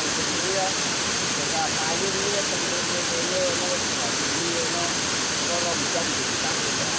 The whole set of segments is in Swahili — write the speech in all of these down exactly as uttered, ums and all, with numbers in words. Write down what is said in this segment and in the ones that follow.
sendiri sehingga kayu ini temen-temen ini nó có nhiều nó có lòng chân thì tăng lên.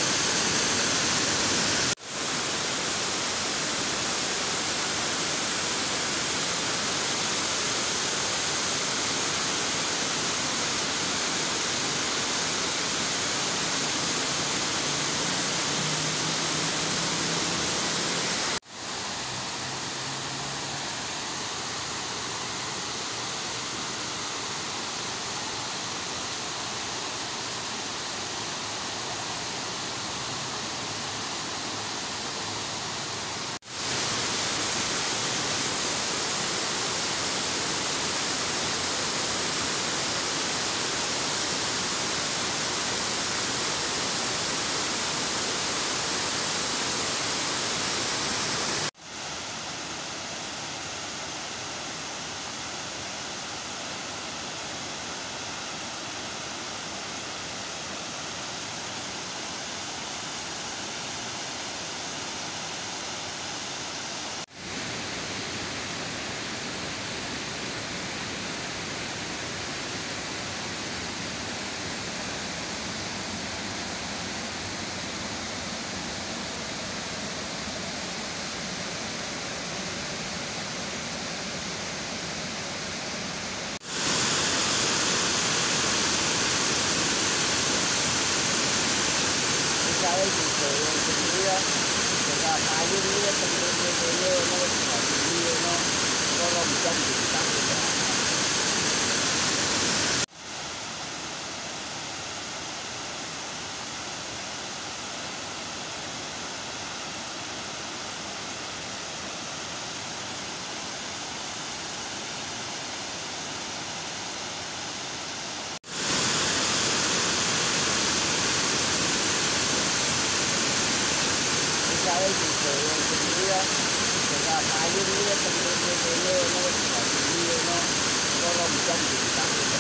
Saya juga yang sendiri sehingga kayu ini temen-temen ini nó có nhiều nó có lòng chân thì tăng lên. Saya juga yang sendiri sehingga kayu ini temen-temen ini nó có nhiều nó có lòng chân thì tăng lên.